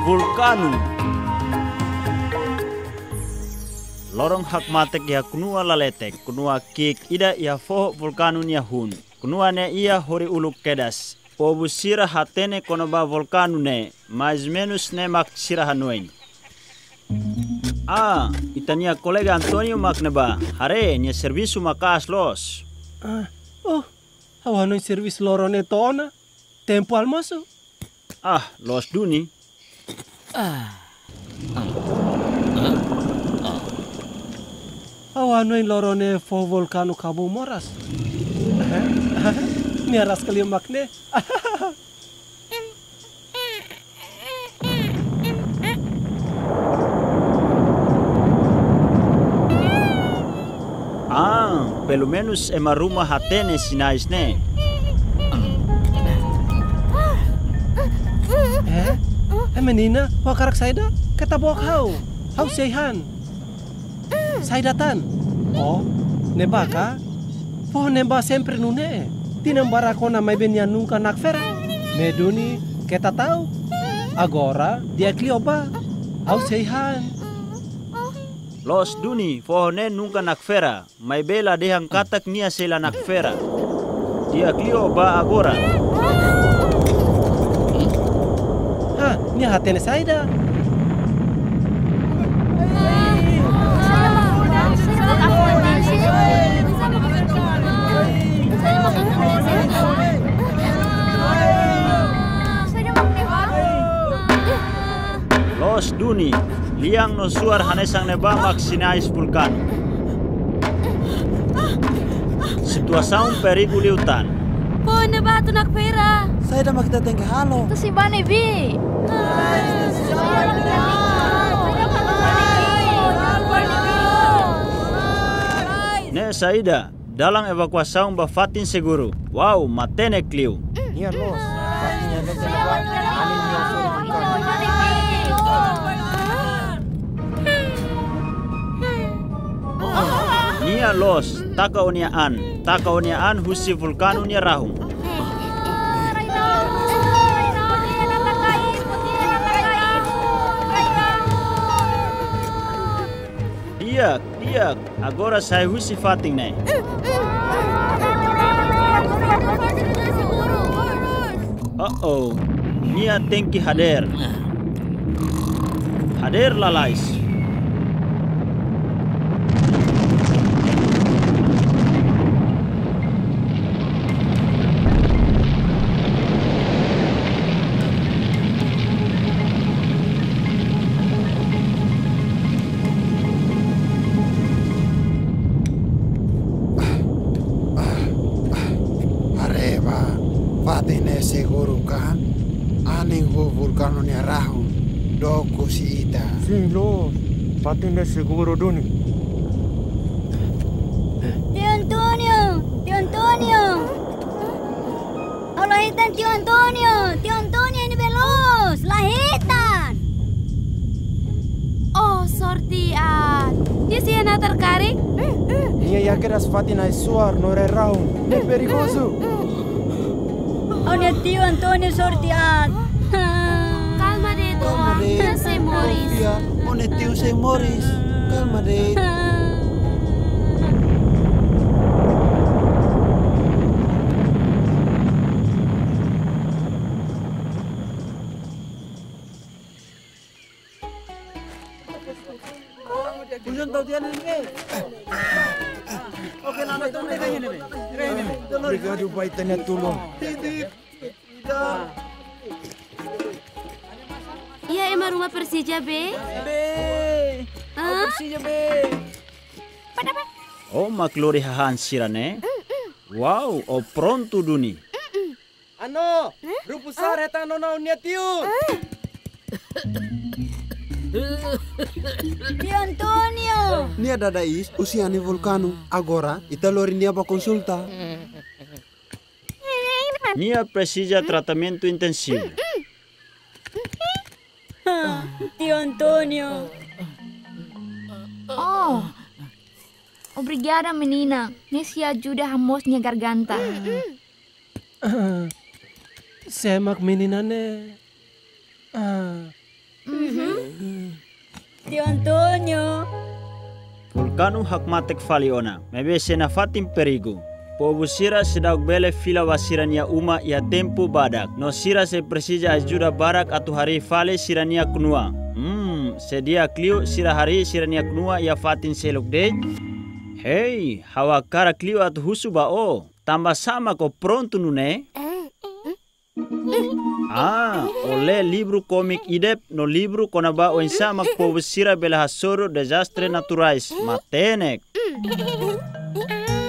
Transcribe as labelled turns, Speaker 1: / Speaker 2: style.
Speaker 1: vulkanu. Lorong hak matek ya kunua laletek, kunua kik ida ya foho vulkanu nia hun. Kunua ne ia hori uluk kedas. Pobu sira hatene konoba vulkanu ne, mais menos ne mak sira hanueng. Itania kolega Antonio makneba, hare nia servisu makas los.
Speaker 2: Hawanoi servis lorone tona, tempo almoço.
Speaker 1: Los duni.
Speaker 2: Hawanoi lorone fo volcano Cabo Moras. Ni aras kali makne.
Speaker 1: Pelo menos ema rumah hatene sinais ne.
Speaker 2: Menina, wakarak saida, kata buak hau sehan. Saidatan. Nebaka? Poh neba sempre nune. Tinam barakona mai benya nunca nakfera. Meduni, kita tahu. Agora, dia klioba. Hau sehan.
Speaker 1: Los duni, fohone nunca nakfera. Mai bela dehang katak nia sela nakfera. Dia klioba agora.
Speaker 2: Ni hatene saida.
Speaker 1: Los duni, liang no suar hanesang neba maksinais vulkan. Situasaun perigu liutan.
Speaker 3: Po neba tu nakfera.
Speaker 4: Saya dah makita tengke halo.
Speaker 3: Tu si bane bi.
Speaker 1: Ne saida, dalang evakuasaun bafatin seguro. Wow, matene kliu.
Speaker 4: Iya los. Patinya ada jenaba. Anin nyosor bukan.
Speaker 1: Nia los, taka oniaan husi vulkanu nia rahum. Diak, agora saya husi fating ne. Nia tengki hader lalais.
Speaker 4: Patine seguro kan? Aning hu vulkano ni arahun. Doko si ita.
Speaker 5: Sim, los. Patine seguro duni.
Speaker 3: Tio Antonio. Lahitan Tio Antonio ini belos. Lahitan. Sortian. Dia si ana terkari?
Speaker 5: Nia yakeras Fatina suar no rerahun. É perigoso.
Speaker 3: Olha Tio Antonio sorteado. Calma, Dedo. Sem Moris.
Speaker 4: Olha tio sem Moris. Calma, Dedo. Pujan tahu dia ni. Oke, nama itu ni.
Speaker 5: Brigado vai tanya tulong.
Speaker 3: Iya, emang rumah Persija, Be?
Speaker 4: Persija, Be.
Speaker 1: Maklori hahan sirane. Wow, pronto duni.
Speaker 2: Ano, grupo sare tano na unya tio.
Speaker 3: Tio Antonio.
Speaker 4: Nia dadais usiani vulkano. Agora, italori nia ba konsulta.
Speaker 1: Nia precisa tratamento intensivo.
Speaker 3: Tio Antonio.
Speaker 6: Obrigada, menina. Nesse ajuda a mosnya garganta.
Speaker 2: Semak menina ne.
Speaker 7: Tio Antonio.
Speaker 1: Vulcano hakmatek faliona, mebese na fatim perigo. Pobu sira sedauk bele fila wasirania uma ya tempo badak. No sira se persija ajuda barak atu hari fale sirania kunua. Sedia kliu sira hari sirania kunua ya fatin seluk dej. Hey, hawa kara kliu atu husu ba o. Tambah sama ko pronto nune. Oleh livro komik idep no livro konaba o insama pobu sira bela hasoro desastre naturais. Matenek.